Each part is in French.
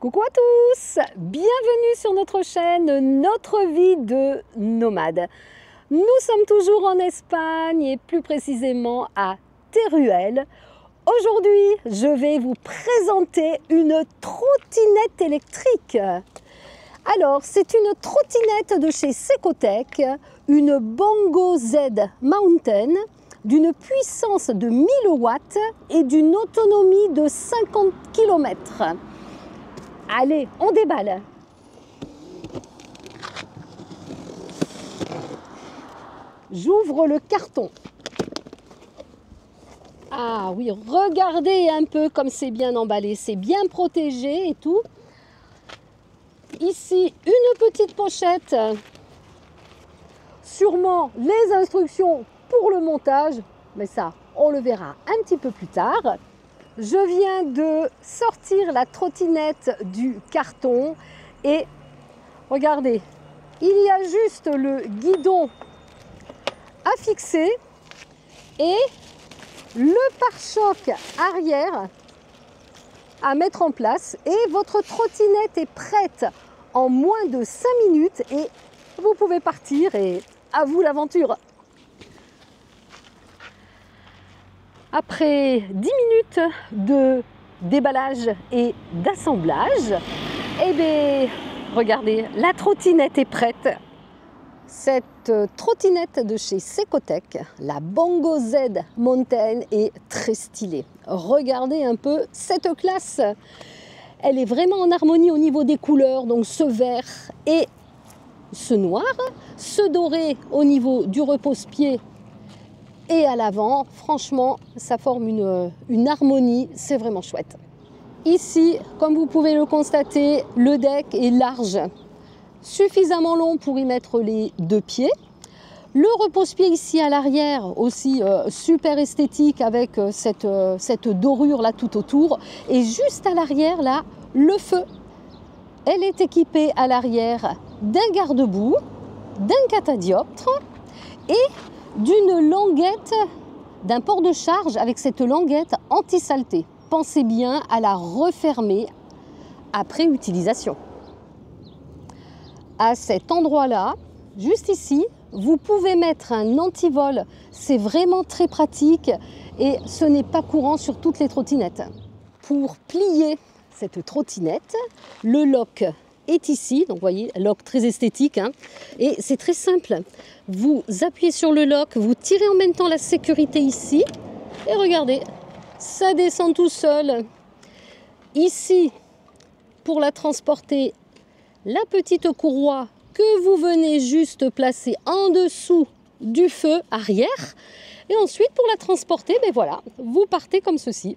Coucou à tous, bienvenue sur notre chaîne Notre vie de nomade. Nous sommes toujours en Espagne et plus précisément à Teruel. Aujourd'hui, je vais vous présenter une trottinette électrique. Alors, c'est une trottinette de chez Secotec, une Bongo Z Mountain d'une puissance de 1000 watts et d'une autonomie de 50 km. Allez, on déballe. J'ouvre le carton. Ah oui, regardez un peu comme c'est bien emballé, c'est bien protégé et tout. Ici, une petite pochette. Sûrement les instructions pour le montage, mais ça, on le verra un petit peu plus tard. Je viens de sortir la trottinette du carton et regardez, il y a juste le guidon à fixer et le pare-choc arrière à mettre en place et votre trottinette est prête en moins de 5 minutes et vous pouvez partir et à vous l'aventure. Après 10 minutes de déballage et d'assemblage, eh bien, regardez, la trottinette est prête. Cette trottinette de chez Secotec, la Bongo Z Mountain, est très stylée. Regardez un peu cette classe. Elle est vraiment en harmonie au niveau des couleurs, donc ce vert et ce noir, ce doré au niveau du repose-pied et à l'avant. Franchement, ça forme une harmonie, c'est vraiment chouette. Ici, comme vous pouvez le constater, le deck est large, suffisamment long pour y mettre les deux pieds. Le repose-pied ici à l'arrière, aussi super esthétique avec cette dorure là tout autour. Et juste à l'arrière, là, le feu. Elle est équipée à l'arrière d'un garde-boue, d'un catadioptre et d'une languette, d'un port de charge avec cette languette anti-saleté. Pensez bien à la refermer après utilisation. À cet endroit-là, juste ici, vous pouvez mettre un antivol. C'est vraiment très pratique et ce n'est pas courant sur toutes les trottinettes. Pour plier cette trottinette, le lock est ici, donc vous voyez, lock très esthétique, hein, et c'est très simple. Vous appuyez sur le lock, vous tirez en même temps la sécurité ici, et regardez, ça descend tout seul. Ici, pour la transporter, la petite courroie que vous venez juste placer en dessous du feu arrière, et ensuite pour la transporter, ben voilà, vous partez comme ceci.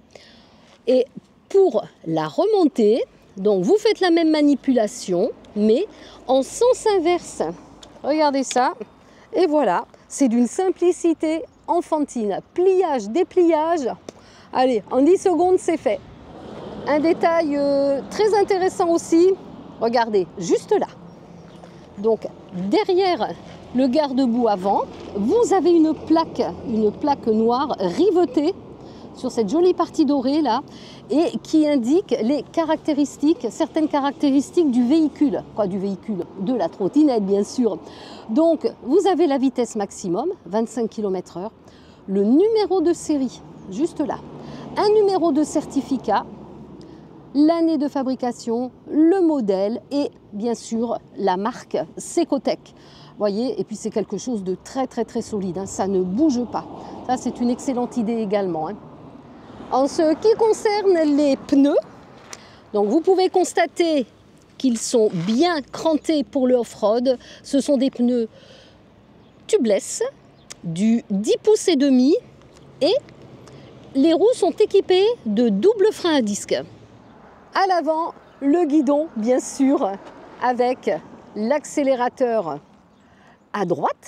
Et pour la remonter, donc vous faites la même manipulation, mais en sens inverse. Regardez ça, et voilà, c'est d'une simplicité enfantine. Pliage, dépliage, allez, en 10 secondes c'est fait. Un détail très intéressant aussi, regardez, juste là. Donc derrière le garde-boue avant, vous avez une plaque noire rivetée sur cette jolie partie dorée là, et qui indique les caractéristiques, certaines caractéristiques du véhicule, de la trottinette bien sûr. Donc vous avez la vitesse maximum, 25 km/h, le numéro de série, juste là, un numéro de certificat, l'année de fabrication, le modèle et bien sûr la marque Secotec. Vous voyez, et puis c'est quelque chose de très solide, hein, ça ne bouge pas. Ça c'est une excellente idée également, hein. En ce qui concerne les pneus, donc vous pouvez constater qu'ils sont bien crantés pour le off-road. Ce sont des pneus tubeless du 10 pouces et demi et les roues sont équipées de double frein à disque. À l'avant, le guidon bien sûr avec l'accélérateur à droite,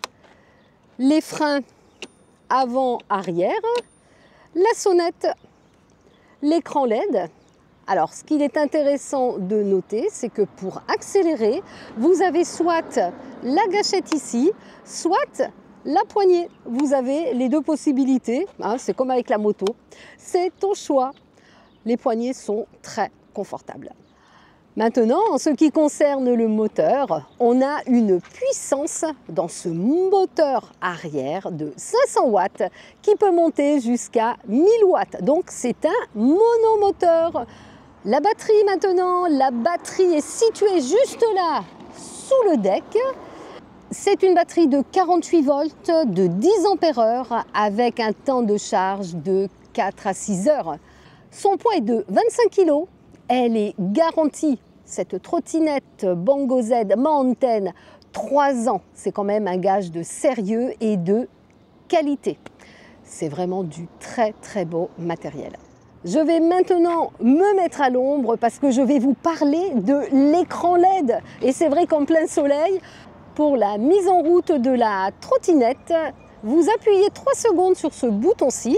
les freins avant-arrière, la sonnette, l'écran LED. Alors, ce qu'il est intéressant de noter, c'est que pour accélérer, vous avez soit la gâchette ici, soit la poignée. Vous avez les deux possibilités, hein, c'est comme avec la moto. C'est ton choix. Les poignées sont très confortable. Maintenant, en ce qui concerne le moteur, on a une puissance dans ce moteur arrière de 500 watts qui peut monter jusqu'à 1000 watts. Donc c'est un monomoteur. La batterie maintenant, la batterie est située juste là, sous le deck. C'est une batterie de 48 volts de 10 ampères avec un temps de charge de 4 à 6 heures. Son poids est de 25 kg. Elle est garantie, cette trottinette Bongo Z Mountain, 3 ans. C'est quand même un gage de sérieux et de qualité. C'est vraiment du très très beau matériel. Je vais maintenant me mettre à l'ombre parce que je vais vous parler de l'écran LED. Et c'est vrai qu'en plein soleil, pour la mise en route de la trottinette, vous appuyez 3 secondes sur ce bouton-ci.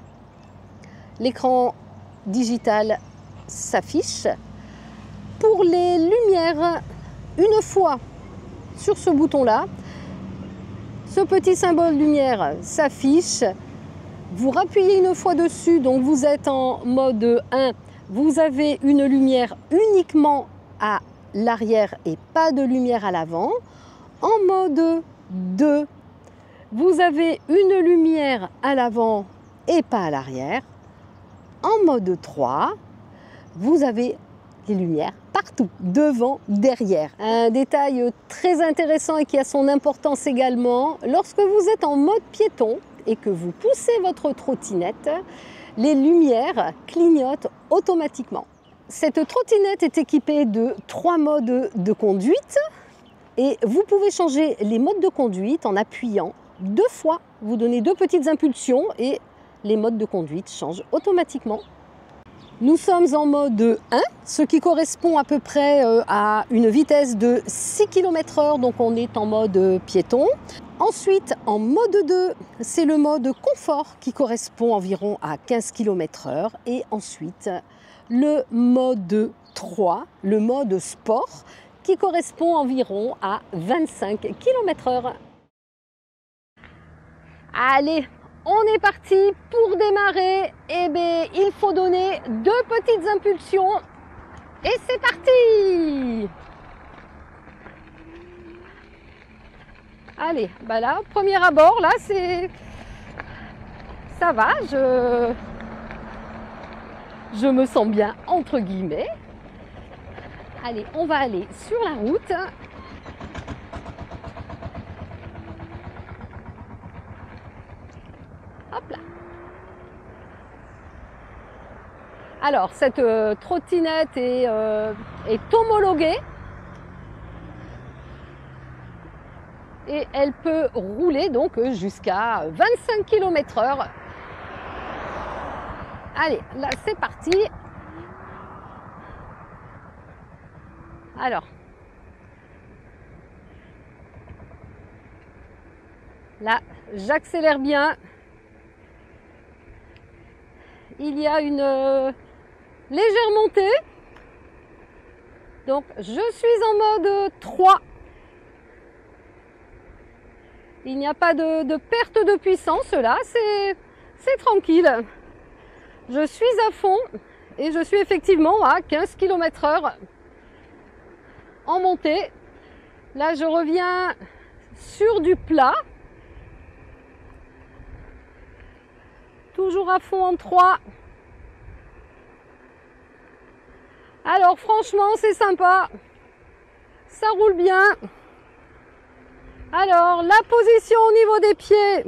L'écran digital s'affiche. Pour les lumières, une fois sur ce bouton-là, ce petit symbole lumière s'affiche. Vous rappuyez une fois dessus, donc vous êtes en mode 1. Vous avez une lumière uniquement à l'arrière et pas de lumière à l'avant. En mode 2, vous avez une lumière à l'avant et pas à l'arrière. En mode 3, vous avez les lumières partout, devant, derrière. Un détail très intéressant et qui a son importance également, lorsque vous êtes en mode piéton et que vous poussez votre trottinette, les lumières clignotent automatiquement. Cette trottinette est équipée de 3 modes de conduite. Et vous pouvez changer les modes de conduite en appuyant 2 fois. Vous donnez 2 petites impulsions et les modes de conduite changent automatiquement. Nous sommes en mode 1, ce qui correspond à peu près à une vitesse de 6 km/h, donc on est en mode piéton. Ensuite, en mode 2, c'est le mode confort qui correspond environ à 15 km/h. Et ensuite, le mode 3, le mode sport, qui correspond environ à 25 km/h. Allez, on est parti pour démarrer. Eh bien, il faut donner 2 petites impulsions et c'est parti. Allez, bah là, premier abord, là, ça va, je me sens bien, entre guillemets. Allez, on va aller sur la route. Hop là. Alors, cette trottinette est homologuée. Et elle peut rouler donc jusqu'à 25 km/h. Allez, là, c'est parti. Alors, là, j'accélère bien. Il y a une légère montée. Donc, je suis en mode 3. Il n'y a pas de perte de puissance là, c'est tranquille. Je suis à fond et je suis effectivement à 15 km/h. En montée. Là, je reviens sur du plat. Toujours à fond en 3. Alors, franchement, c'est sympa. Ça roule bien. Alors, la position au niveau des pieds.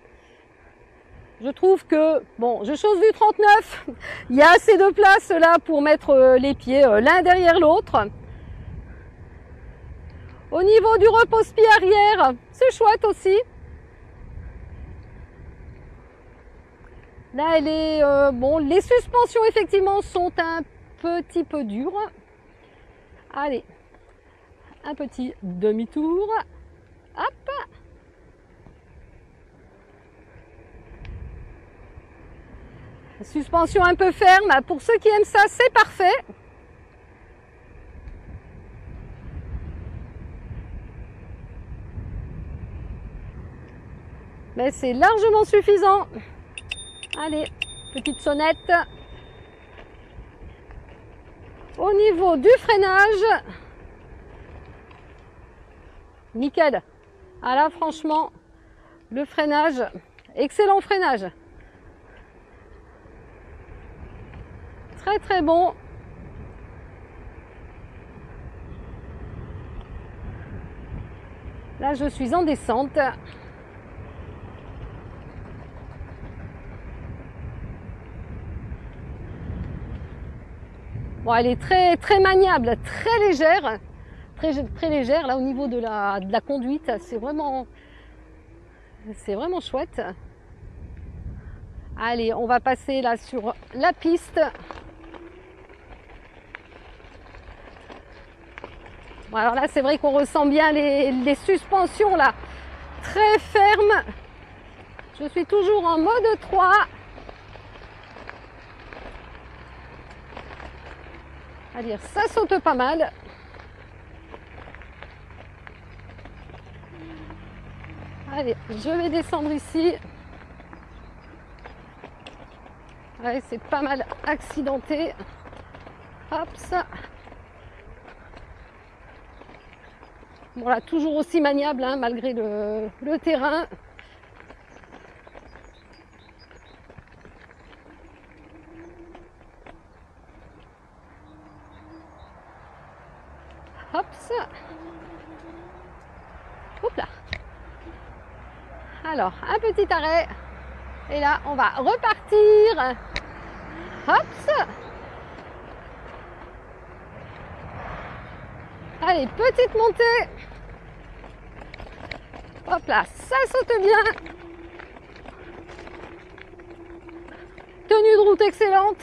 Je trouve que, bon, je chose du 39. Il y a assez de place là pour mettre les pieds l'un derrière l'autre. Au niveau du repose-pied arrière, c'est chouette aussi. Là, elle est bon. Les suspensions effectivement sont un petit peu dures. Allez, un petit demi-tour. Hop. Suspension un peu ferme. Pour ceux qui aiment ça, c'est parfait. Mais c'est largement suffisant. Allez, petite sonnette. Au niveau du freinage, nickel. Ah là, franchement, le freinage, excellent freinage. Très très bon. Là, je suis en descente. Bon, elle est très maniable, très légère. Très légère, là, au niveau de la conduite. C'est vraiment chouette. Allez, on va passer là sur la piste. Bon, alors là, c'est vrai qu'on ressent bien les suspensions là, très fermes. Je suis toujours en mode 3. C'est-à-dire, ça saute pas mal. Allez, je vais descendre ici. Ouais, c'est pas mal accidenté. Hop, ça. Bon là, toujours aussi maniable, hein, malgré le terrain. Hop, ça. Hop là. Alors, un petit arrêt. Et là, on va repartir. Hop, ça. Allez, petite montée. Hop là, ça saute bien. Tenue de route excellente.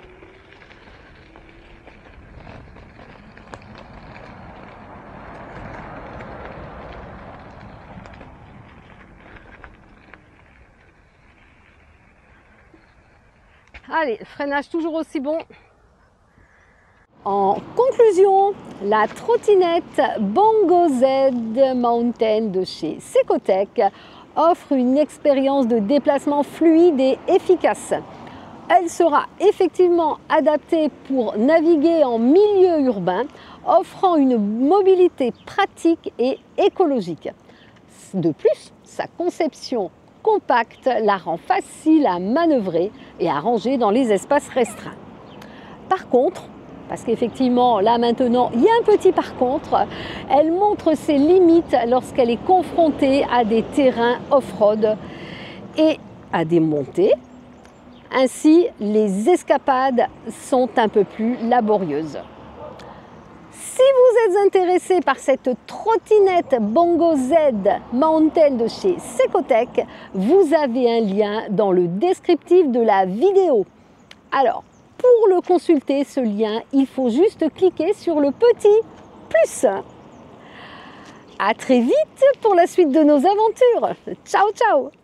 Allez, freinage toujours aussi bon. En conclusion, la trottinette Bongo Z Mountain de chez Secotec offre une expérience de déplacement fluide et efficace. Elle sera effectivement adaptée pour naviguer en milieu urbain, offrant une mobilité pratique et écologique. De plus, sa conception compacte la rend facile à manœuvrer et à ranger dans les espaces restreints. Par contre, parce qu'effectivement, là maintenant, il y a un petit par contre, elle montre ses limites lorsqu'elle est confrontée à des terrains off-road et à des montées. Ainsi, les escapades sont un peu plus laborieuses. Si vous êtes intéressé par cette trottinette Bongo Z Mountain de chez Secotec, vous avez un lien dans le descriptif de la vidéo. Alors, pour le consulter, ce lien, il faut juste cliquer sur le petit plus. À très vite pour la suite de nos aventures. Ciao, ciao!